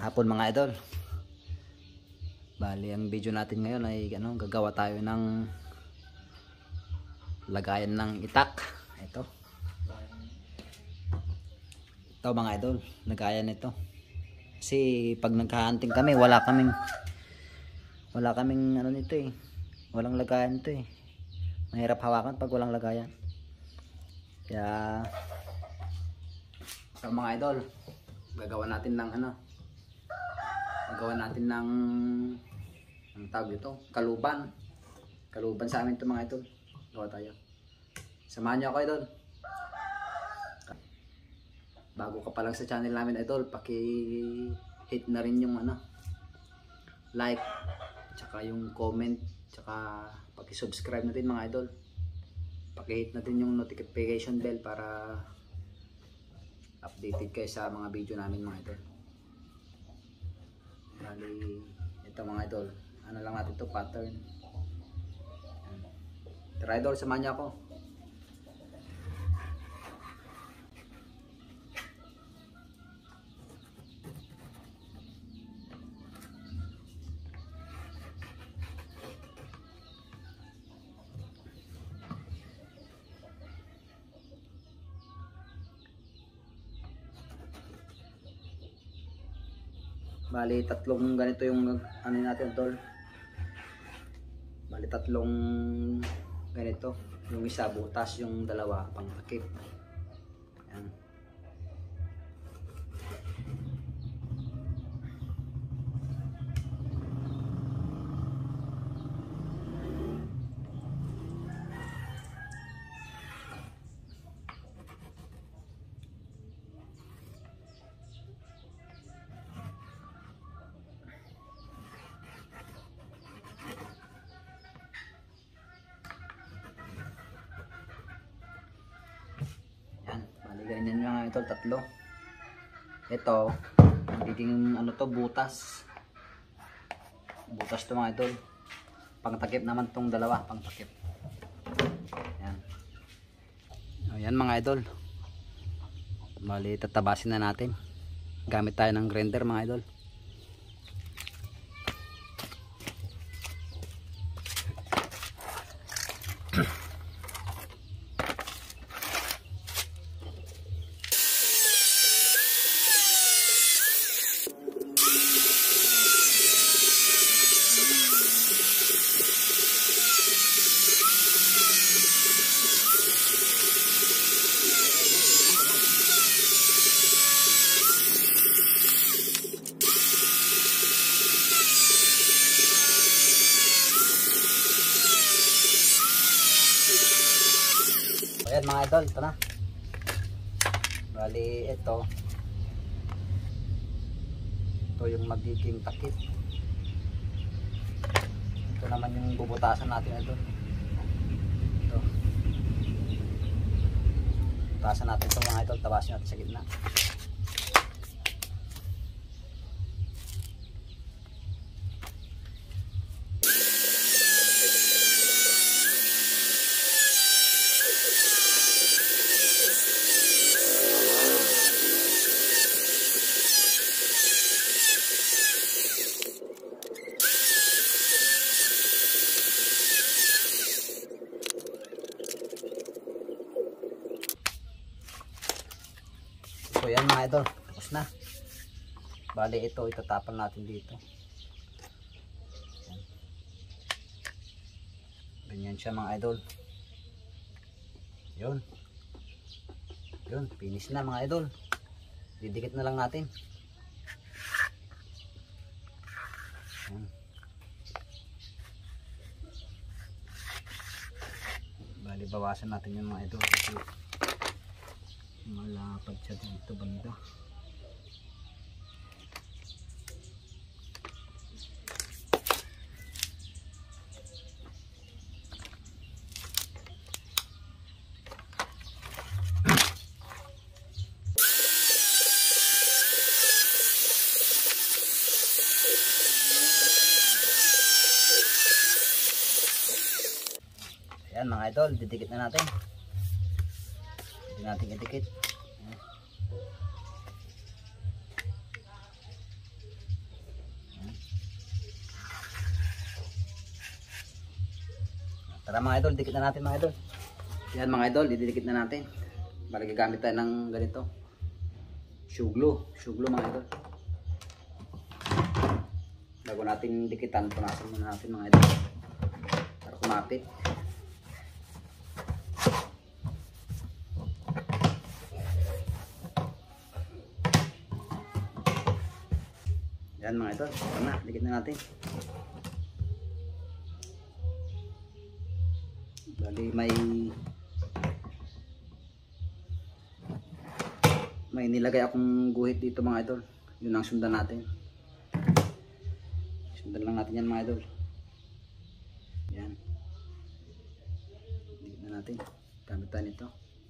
hapon mga idol. Bali ang video natin ngayon ay gagawa tayo ng lagayan ng itak. Ito mga idol, lagayan nito. Kasi pag nagha-hunting kami, wala kaming nito eh. Walang lagayan nito eh. Mahirap hawakan pag walang lagayan. Kaya mga idol, gagawa natin ng ang tawag ito, kaluban sa amin ito mga idol. Gawa tayo, samahan niyo ako idol. Bago ka pa lang sa channel namin idol, paki-hit na rin yung like, tsaka yung comment, tsaka paki-subscribe na din mga idol. Paki-hit na din yung notification bell para updated kayo sa mga video namin mga idol. Bali, ito mga idol, lang natin ito, pattern. Tara idol, samahan niyo ako. Bali, tatlong ganito yung natin tol. Bali, tatlong ganito. Yung isa butas, yung dalawa pang takip. Ayan. Ganyan lang ito, tatlo. Ito, magiging butas. Butas to mga idol. Pangtakip naman tong dalawa, pangtakip. Ayan. Ayan mga idol. Bali, tatabasin na natin. Gamit tayo ng grinder mga idol. Ayan mga idol, ito na. Bali, ito yung magiging takip. Ito naman yung bubutasan natin ito. Butasan natin ito mga idol, tabasin natin sa gitna. So yan mga idol, tapos na. Bali ito, itatapal natin dito. Yan. Ganyan siya mga idol. Yun, finish na mga idol. Didikit na lang natin. Yan. Bali bawasan natin yung mga idol kasi malapad siya dito banda. Ayan mga idol, didikit na natin. Hindi natin idikit. Tara mga idol, dikit na natin mga idol. Yan mga idol, didikit na natin. Bali gagamit tayo ng ganito. Shoe glue mga idol. Bago natin dikitan, punasan muna natin mga idol. Para kumapit. Yan mga idol, tara na, dikit na natin. Bali may nilagay akong guhit dito mga idol. Yun ang sundan natin. Sundan lang natin yan mga idol. Yan. Dikit na natin. Gamit tayo nito.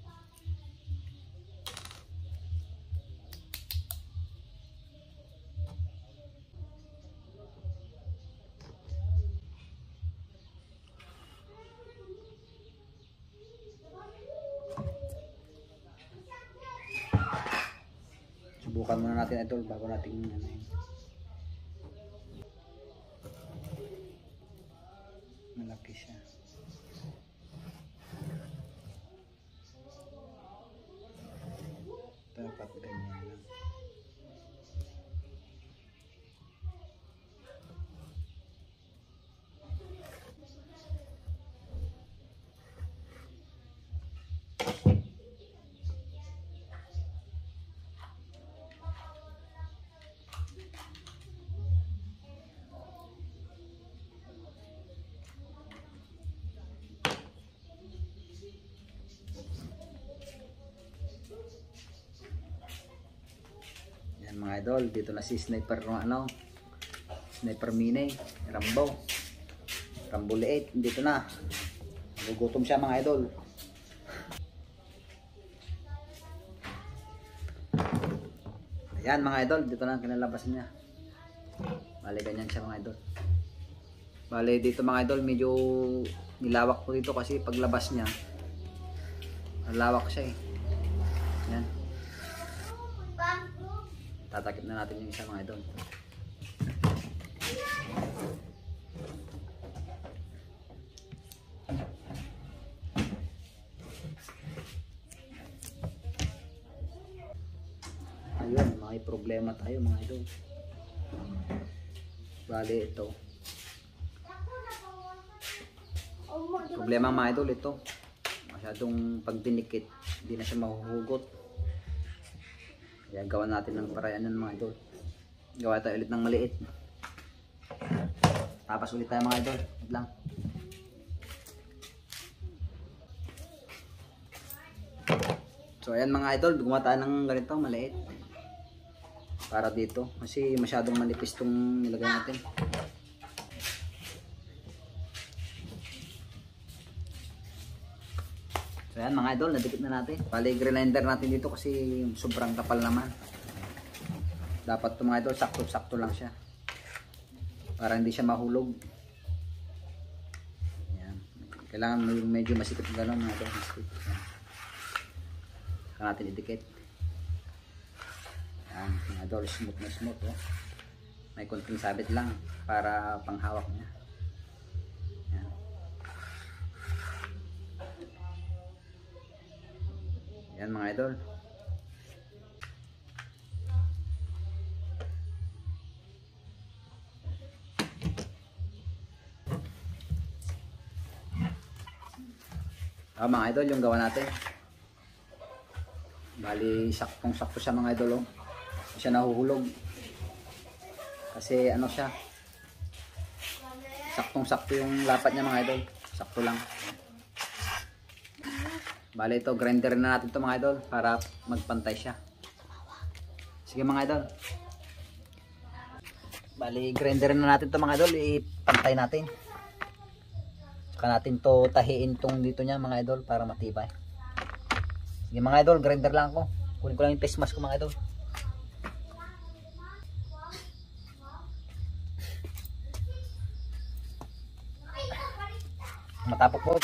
Subukan muna natin idol bago natin malaki siya. Dapat ganyan lang. Mga idol, dito na si Sniper Sniper Mini, Rambo 8, dito na. Nagugutom siya mga idol. Ayan mga idol, dito na kinalabas niya. Bale ganyan siya mga idol. Bale dito mga idol, medyo nilawak ko dito kasi paglabas niya, nalawak siya eh. Ayan. Tatakip na natin yung isa mga idol. Ayun, may problema tayo mga idol. Bale ito. Problema mga idol ito. Masyadong pag dinikit, hindi na siya mahuhugot. Kaya gawa natin ng paraanan mga idol. Gawa tayo ulit ng maliit. Tapos ulit tayo mga idol. Wait lang. So ayan mga idol, gumawa tayo ng ganito maliit. Para dito. Kasi masyadong manipis itong nilagay natin. So ayan mga idol, nadikit na natin. Bali grinder natin dito kasi sobrang kapal naman. Dapat ito mga idol, sakto-sakto lang siya. Para hindi siya mahulog. Ayan. Kailangan medyo masikip gano'n mga idol. Saka natin idikit. Ayan mga idol, smooth na smooth. Oh. May konting sabit lang para panghawak niya. Yan mga idol. Mga idol, yung gawa natin. Bali, saktong-sakto siya mga idol. Oh. Hindi siya nahuhulog. Kasi ano siya. Saktong-sakto yung lapat niya mga idol. Sakto lang. Bale ito, grinder na natin ito mga idol para magpantay siya. Sige mga idol. Bale grinder na natin ito mga idol, ipantay natin. Saka natin to tahiin tong dito niya mga idol para matibay. Sige mga idol, grinder lang ako. Kunin ko lang yung face mask ko mga idol. Matapok po.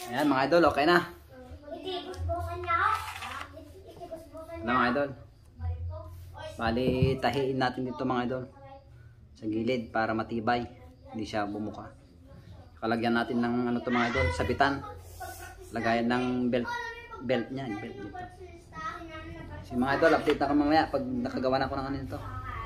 Ayan mga idol, okay na. Ano mga idol? Bali, tahiin natin dito mga idol. Sa gilid para matibay. Hindi siya bumuka. Kalagyan natin ng ano to mga idol, sabitan. Lagayan ng belt niya, belt dito. Si mga idol, update na ko mamaya pag nakagawa na ako ng ano nito.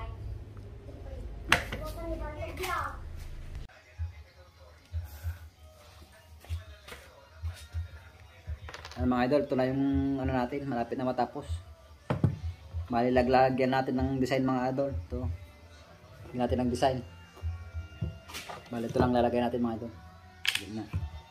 Ano mga idol, ito na yung ano natin, malapit na matapos. Bali, laglagyan natin ng design mga idol. Ito. Lagyan natin ng design. Bali, ito lang lalagay natin mga idol. Ganyan.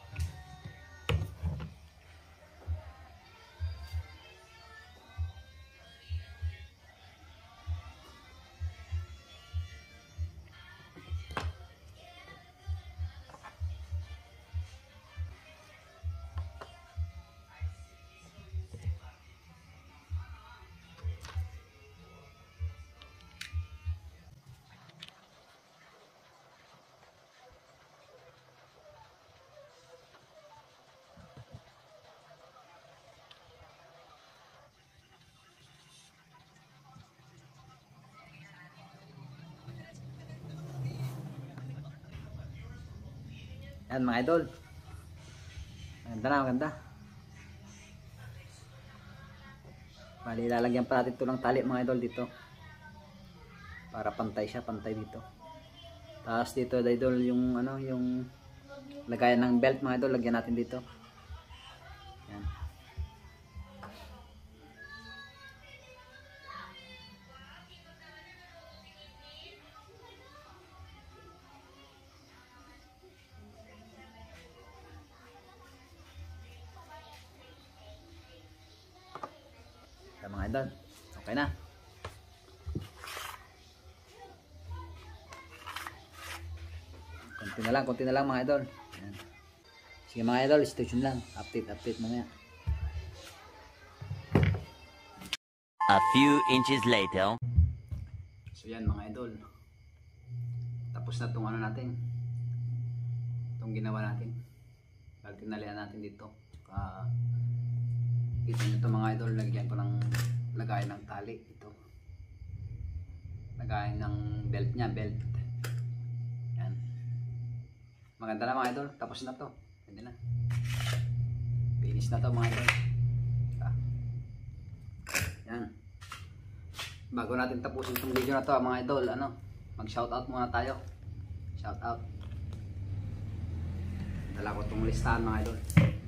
Yan mga idol. Maganda na, maganda. Bali, lalagyan pa natin ito ng tali mga idol dito. Para pantay siya, pantay dito. Tapos dito idol yung ano, yung lagayan ng belt mga idol, lagyan natin dito. Yan. Yan mga idol. Okay na. Konti na lang mga idol. Yan. Sige mga idol, stay tuned lang. Update mamaya. A few inches later. So yan mga idol. Tapos na itong ano natin. Itong ginawa natin. Tinalian natin dito. Kita nyo ito mga idol. Lagyan ko ng lagayan ng tali. Ito. Lagayan ng belt niya. Belt. Yan. Maganda na mga idol. Tapos na to. Pwede na. Finish na to mga idol. Yan. Bago natin tapusin itong video na to mga idol, mag shoutout muna tayo. Shoutout. Dala ko itong listahan mga idol.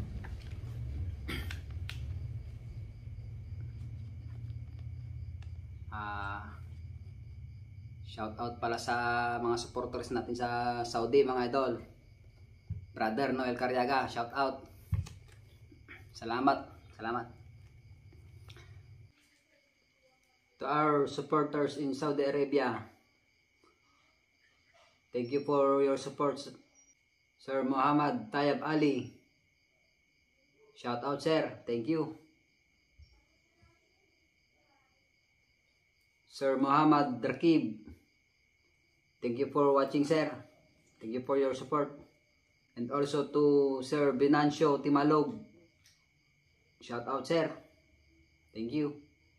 Shoutout pala sa mga supporters natin sa Saudi mga idol. Brother Noel Carriaga, shoutout. Salamat. To our supporters in Saudi Arabia, thank you for your support. Sir Muhammad Tayyab Ali, shout out sir, thank you. Sir Muhammad Rakib, thank you for watching sir, thank you for your support. And also to Sir Binancio Timalog, shout out sir, thank you.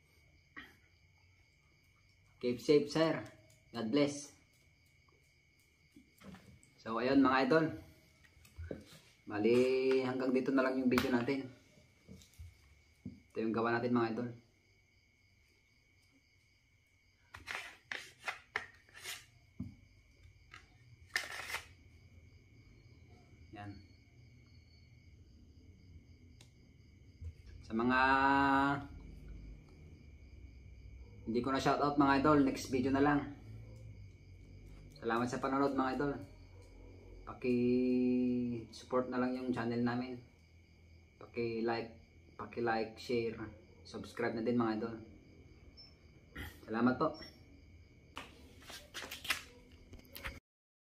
Keep safe sir. God bless. So ayun mga idol. Bali hanggang dito na lang yung video natin. Ito yung gawa natin mga idol. Yan. Sa mga hindi ko na shoutout mga idol, next video na lang. Salamat sa panonood mga idol. Paki-support na lang yung channel namin. Paki-like, share, subscribe na din mga idol. Salamat po.